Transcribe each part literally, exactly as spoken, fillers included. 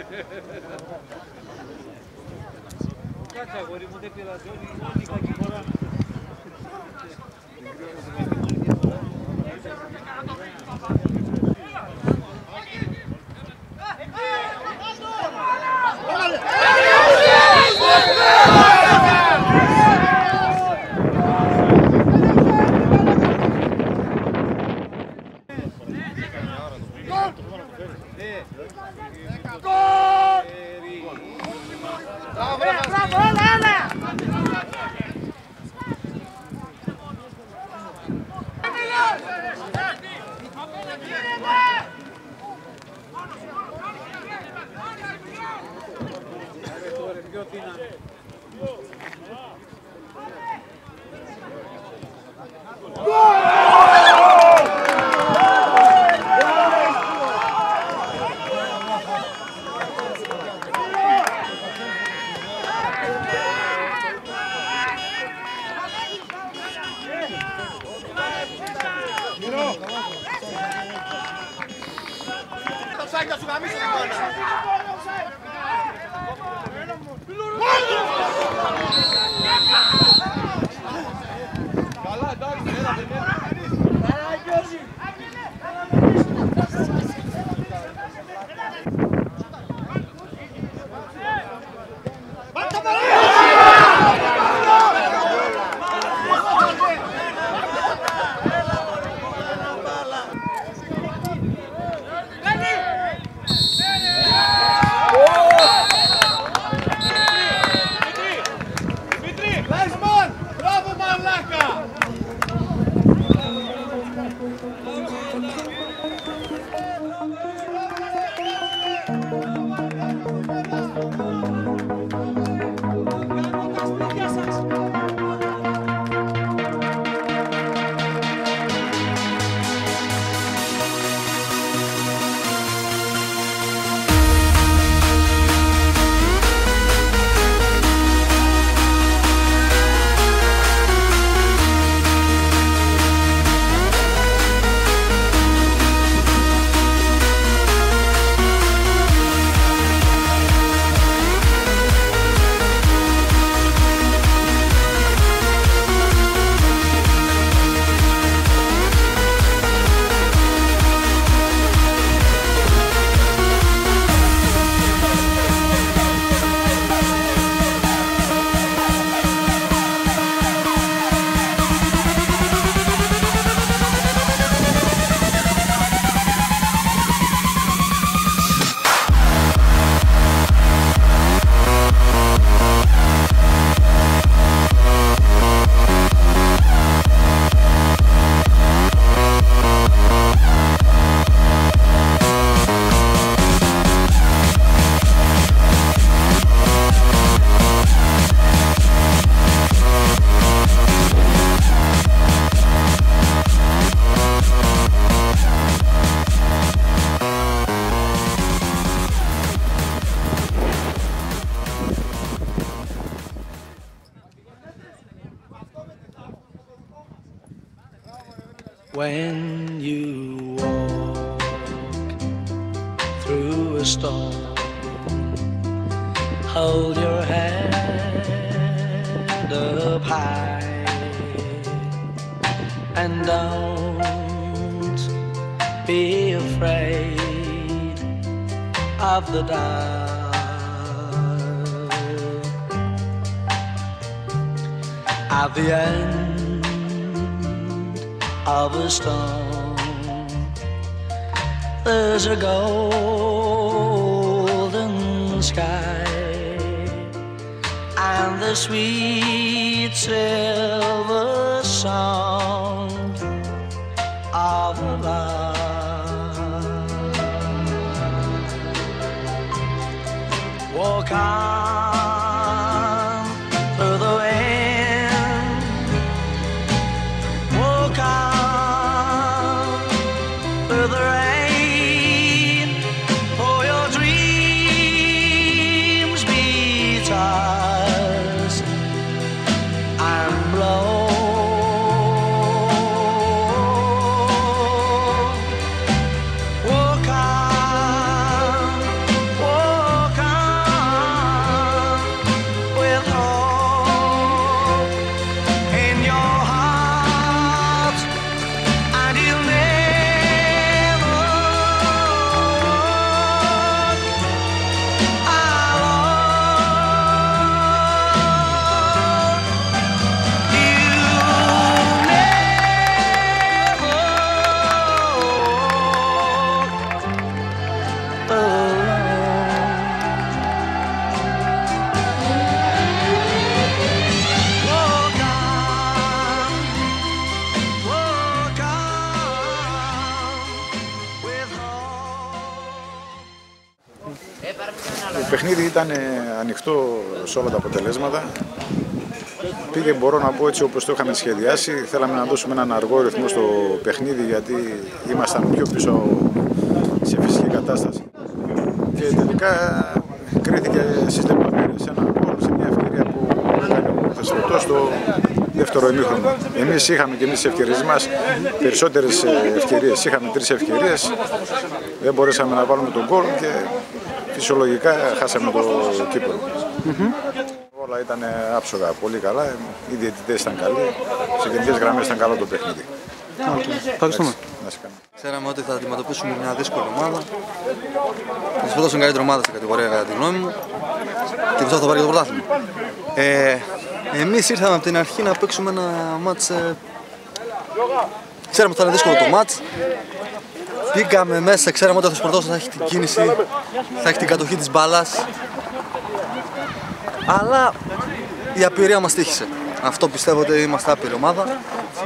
Κάτσε αγόρι μου, δεν πειράζει, όλη κακή φορά. When you walk through a storm, hold your head up high and don't be afraid of the dark. At the end of a storm, there's a golden sky and the sweet silver song of love. Walk on through the wind, walk on through the rain, for your dreams be tossed and blown. Walk on, walk Το παιχνίδι ήταν ανοιχτό σε όλα τα αποτελέσματα. Πήγε, μπορώ να πω, έτσι όπως το είχαμε σχεδιάσει. Θέλαμε να δώσουμε έναν αργό ρυθμό στο παιχνίδι, γιατί ήμασταν πιο πίσω σε φυσική κατάσταση. Και τελικά κρίθηκε στις λεπτομέρειες ένα γκολ σε μια ευκαιρία που έκανε ο Θεσσαλωτός στο δεύτερο ημίχρονο. Εμείς είχαμε και εμείς τις ευκαιρίες μας, περισσότερες ευκαιρίες. Είχαμε τρεις ευκαιρίες, δεν μπορέσαμε να βάλουμε τον γκολ και φυσιολογικά χάσαμε το κύπελλο. Mm-hmm. Όλα ήταν άψογα, πολύ καλά. Οι διαιτητές ήταν καλοί, σε γενικές γραμμές ήταν καλό το παιχνίδι. Ευχαριστούμε. Ξέραμε ότι θα αντιμετωπίσουμε μια δύσκολη ομάδα. Θα σας δώσουν καλύτερη ομάδα στην κατηγορία, κατά τη γνώμη μου, και πιστεύω θα πάρει και το πρωτάθλημα. Ε, εμείς ήρθαμε από την αρχή να παίξουμε ένα μάτς. Ε, ξέραμε ότι θα είναι δύσκολο το μάτς. Πήγαμε μέσα, ξέραμε ότι ο Θεσπορτός θα έχει την κίνηση, θα έχει την κατοχή της μπάλας. Αλλά η απειρία μας τύχησε. Αυτό πιστεύω ότι είμαστε άπειρη ομάδα.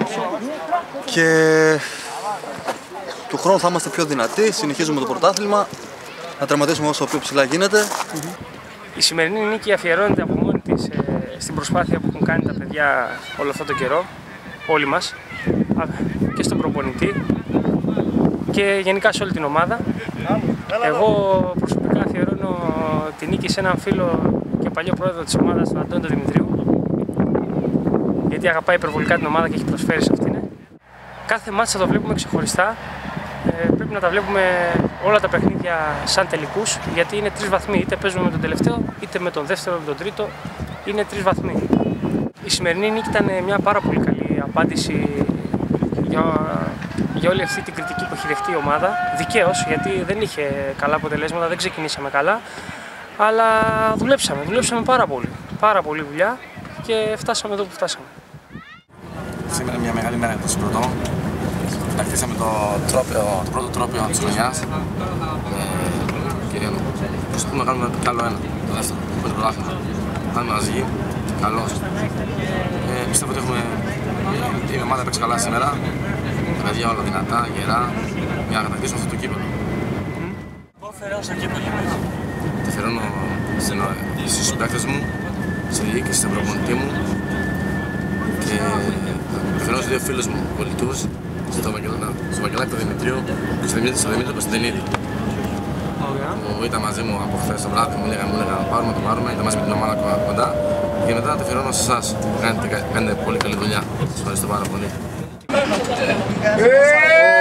Και του χρόνου θα είμαστε πιο δυνατοί, συνεχίζουμε το πρωτάθλημα, να τερματίσουμε όσο πιο ψηλά γίνεται. Η σημερινή νίκη αφιερώνεται από μόνη της ε, στην προσπάθεια που έχουν κάνει τα παιδιά όλο αυτό το καιρό, όλοι μας, και στον προπονητή και γενικά σε όλη την ομάδα. Εγώ προσωπικά αφιερώνω τη νίκη σε έναν φίλο και παλιό πρόεδρο της ομάδας, τον Αντώνη Δημητρίου, γιατί αγαπάει υπερβολικά την ομάδα και έχει προσφέρει σε αυτήν. Κάθε μάτς θα το βλέπουμε ξεχωριστά. Ε, πρέπει να τα βλέπουμε όλα τα παιχνίδια σαν τελικούς, γιατί είναι τρεις βαθμοί. Είτε παίζουμε με τον τελευταίο, είτε με τον δεύτερο, με τον τρίτο. Είναι τρεις βαθμοί. Η σημερινή νίκη ήταν μια πάρα πολύ καλή απάντηση για, για όλη αυτή την κριτική που έχει δεχτεί η ομάδα. Δικαίως, γιατί δεν είχε καλά αποτελέσματα, δεν ξεκινήσαμε καλά. Αλλά δουλέψαμε, δουλέψαμε πάρα πολύ. Πάρα πολύ δουλειά και φτάσαμε εδώ που φτάσαμε. Σήμερα είναι μια μεγάλη μέρα για το Συμπρωτό. Κατακτήσαμε το, τρόπαιο, το πρώτο τρόπαιο της χρονιάς και προσπαθούμε να κάνουμε κι άλλο ένα, το δεύτερο, με το πρωτάθλημα. Να είμαι μαζί, καλός. Ε, πιστεύω ότι έχουμε, η ομάδα έπαιξε καλά σήμερα, τα παιδιά όλα δυνατά, γερά, για να κατακτήσουμε αυτό το κύπελλο. Πού αφιερώνω στο κύπελλο? Το αφιερώνω στους συμπαίκτες μου, στη διοίκηση, στον προπονητή μου και το αφιερώνω στους δύο φίλους μου, πολιτούς, στον Βαγγελάκη του Δημητρίου και στον Δημήτρη Κωνσταντινίδη. Που ήταν μαζί μου από χθες το βράδυ, μου λέγανε να πάρουμε, το πάρουμε, ήταν μαζί με την ομάδα κοντά και μετά το αφιερώνω σε εσάς. Κάνετε πολύ καλή δουλειά. Σας ευχαριστώ πάρα πολύ.